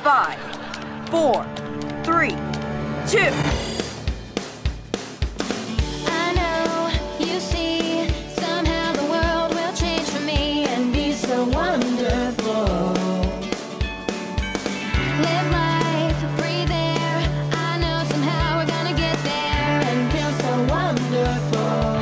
5, 4, 3, 2. I know you see, somehow the world will change for me and be so wonderful. Live life, breathe air. I know somehow we're gonna get there and feel so wonderful.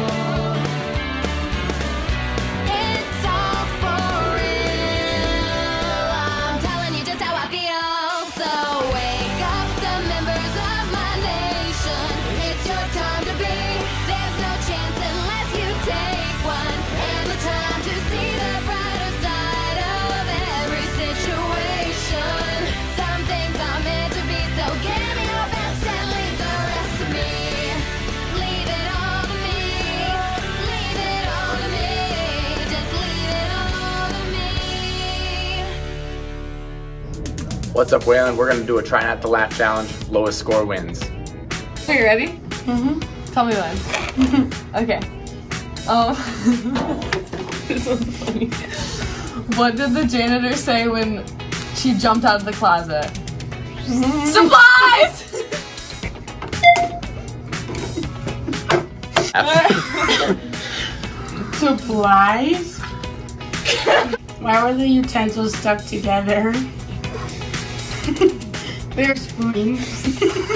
It's all for real. I'm telling you just how I feel. So wake up, the members of my nation. It's your time to be. There's no chance unless you take one. And the time to see the brighter side of every situation. Some things are meant to be, so give me your best and leave the rest to me. Leave it all to me. Leave it all to me. Just leave it all to me. What's up, Waylon? We're gonna do a try not to laugh challenge. Lowest score wins. Are you ready? Mm-hmm. Tell me when. Okay. This one's funny. What did the janitor say when she jumped out of the closet? Supplies! Supplies? Why were the utensils stuck together? They're spoons.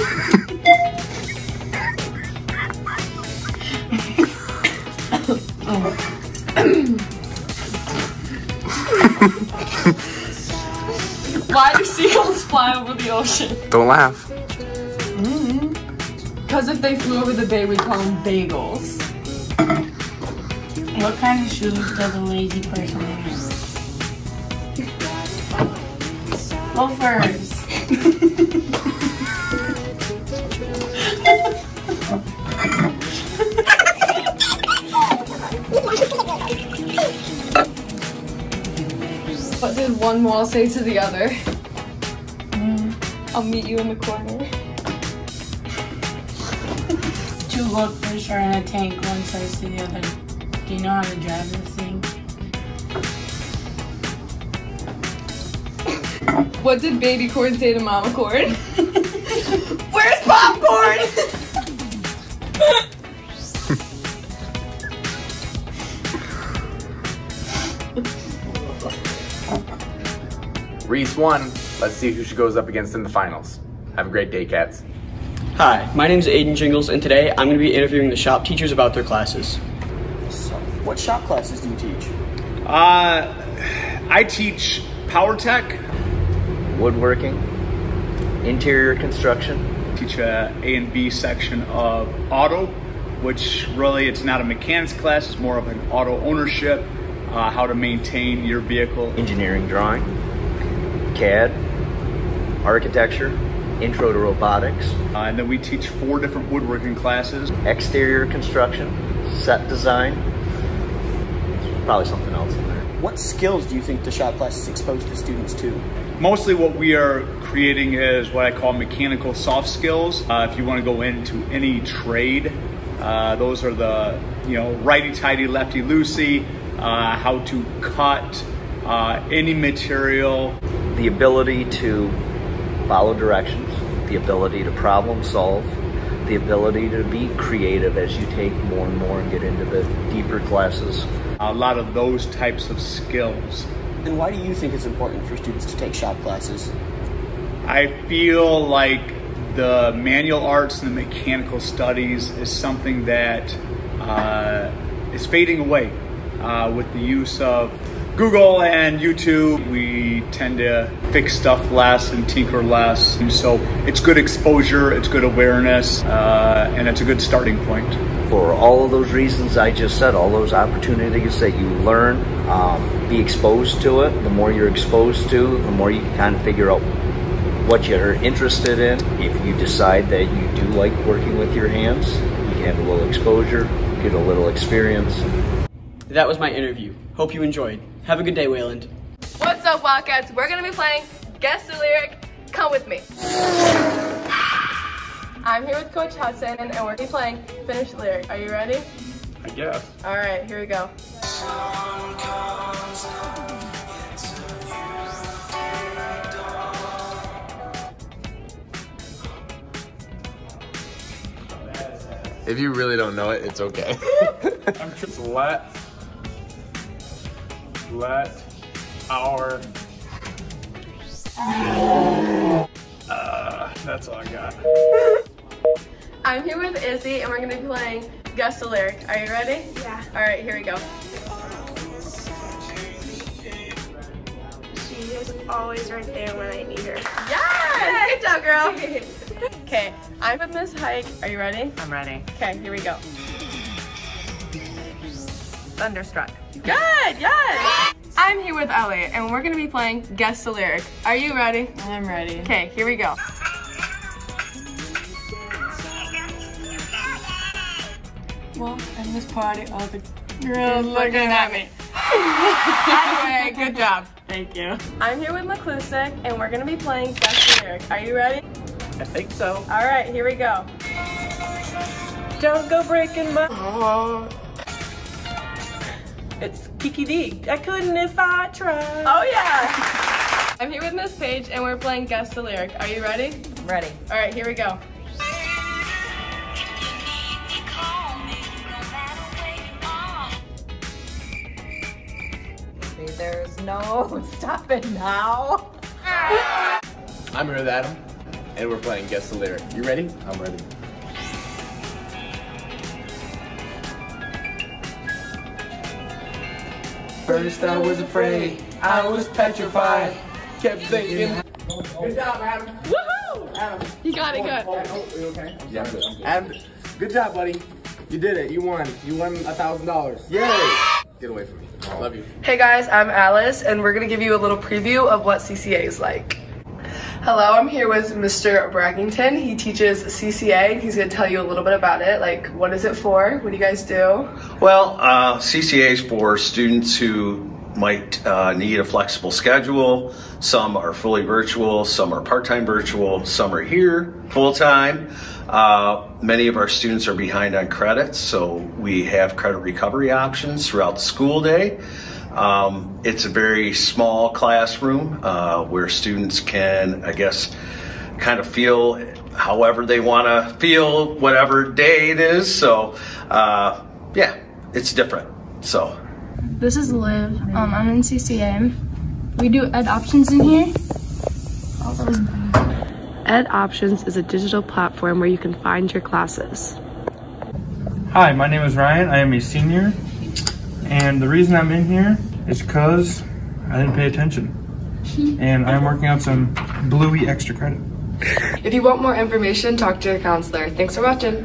Why do seagulls fly over the ocean? Don't laugh. Because if they flew over the bay, we'd call them bagels. What kind of shoes does a lazy person wear? Loafers. What did one wall say to the other? I'll meet you in the corner. Two goldfish are in a tank, one says to the other. Do you know how to drive this thing? What did baby corn say to mama corn? Where's popcorn? Reese won. Let's see who she goes up against in the finals. Have a great day, cats. Hi, my name is Aiden Jingles, and today I'm going to be interviewing the shop teachers about their classes. So, what shop classes do you teach? I teach power tech, woodworking, interior construction. teach a and B section of auto, which really it's not a mechanics class, it's more of an auto ownership, how to maintain your vehicle. Engineering drawing, CAD, architecture, intro to robotics. And then we teach 4 different woodworking classes. Exterior construction, set design, probably something else in there. What skills do you think the shop classes expose the students to? Mostly what we are creating is what I call mechanical soft skills. If you want to go into any trade, those are the, righty-tighty, lefty-loosey, how to cut any material. The ability to follow directions, the ability to problem solve, the ability to be creative as you take more and more and get into the deeper classes. A lot of those types of skills. And why do you think it's important for students to take shop classes? I feel like the manual arts and the mechanical studies is something that is fading away with the use of Google and YouTube. We tend to fix stuff less and tinker less. And so it's good exposure, it's good awareness, and it's a good starting point. For all of those reasons I just said, all those opportunities that you learn, be exposed to it. The more you're exposed to, the more you can kind of figure out what you're interested in. If you decide that you do like working with your hands, you can have a little exposure, get a little experience. That was my interview. Hope you enjoyed. Have a good day, Wayland. What's up, Wildcats? We're gonna be playing Guess the Lyric. Come with me. I'm here with Coach Hudson, and we're gonna be playing Finish the Lyric. Are you ready? I guess. All right, here we go. If you really don't know it, it's okay. Just let our that's all I got. I'm here with Izzy, and we're gonna be playing Guess the Lyric. Are you ready? Yeah. All right, here we go. She is always right there when I need her. Yes! Good job, girl. Okay, I'm with Miss Hike. Are you ready? I'm ready. Okay, here we go. Thunderstruck. Good, yes! I'm here with Elliot, and we're gonna be playing Guess the Lyric. Are you ready? I'm ready. Okay, here we go. Well, in this party, all the Girls looking at me. Anyway, good job. Thank you. I'm here with McClusick, and we're gonna be playing Guess the Lyric. Are you ready? I think so. All right, here we go. Don't go breaking my heart. It's Kiki D. I couldn't if I tried. Oh yeah! I'm here with Miss Paige, and we're playing Guess the Lyric. Are you ready? I'm ready. All right, here we go. There's no stopping now. I'm here with Adam, and we're playing Guess the Lyric. You ready? I'm ready. First I was afraid, I was petrified, kept thinking. Good job, Adam. Woohoo! Adam. You got it good. You okay? Yeah, I'm good. Adam, good job, buddy. You did it. You won. You won $1,000. Yay! Get away from me. I love you. Hey guys, I'm Alice, and we're gonna give you a little preview of what CCA is like. Hello, I'm here with Mr. Braggington. He teaches CCA, and he's gonna tell you a little bit about it. Like, what is it for? What do you guys do? Well, CCA is for students who might need a flexible schedule. Some are fully virtual, some are part-time virtual, some are here full-time. Many of our students are behind on credits, so we have credit recovery options throughout the school day. It's a very small classroom where students can, I guess, kind of feel however they want to feel, whatever day it is. So, yeah, it's different. So. This is Liv. I'm in CCA. We do Ed Options in here. Ed Options is a digital platform where you can find your classes. Hi, my name is Ryan. I am a senior, and the reason I'm in here is because I didn't pay attention, and I'm working out some Bluey extra credit. If you want more information, talk to your counselor. Thanks for watching.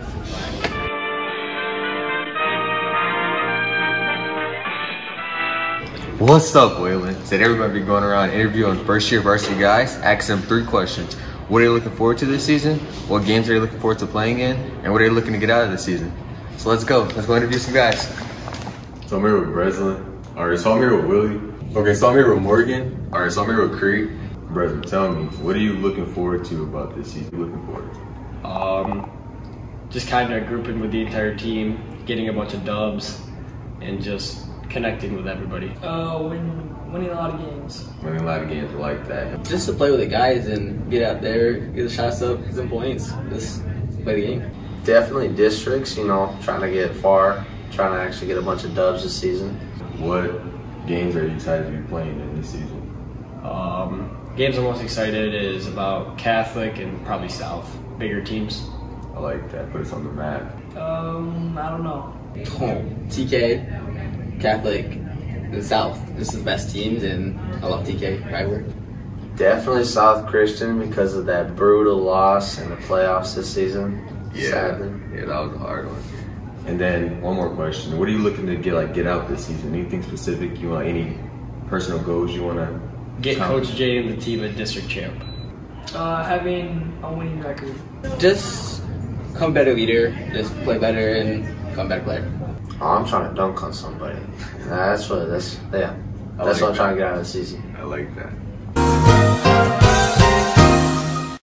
What's up, Waylon? Said everybody be going around interviewing first-year varsity guys, asking them 3 questions. What are you looking forward to this season? What games are you looking forward to playing in? And what are you looking to get out of this season? So let's go. Let's go interview some guys. So I'm here with Breslin. Alright, so I'm here with Willie. Okay, so I'm here with Morgan. Alright, so I'm here with Creed. Breslin, tell me, what are you looking forward to about this season? Looking forward to? Just kind of grouping with the entire team, getting a bunch of dubs, and just connecting with everybody. Winning a lot of games. Winning a lot of games, I like that. Just to play with the guys and get out there, get the shots up, get some points. Just play the game. Definitely districts, you know, trying to get far, trying to actually get a bunch of dubs this season. What games are you excited to be playing in this season? Games I'm most excited is about Catholic and probably South, bigger teams. I like that, put us on the map. I don't know. TK, Catholic, and South. This is the best teams, and I love TK rivalry. Definitely South Christian because of that brutal loss in the playoffs this season. Yeah, sadly. Yeah, that was a hard one. And then one more question: what are you looking to get out this season? Anything specific? You want any personal goals you want to get? Coach Jay and the team a district champ. Having a winning record. Just become a better leader. Just play better and become a better player. Oh, I'm trying to dunk on somebody. That's what I'm trying to get out of the season. I like that.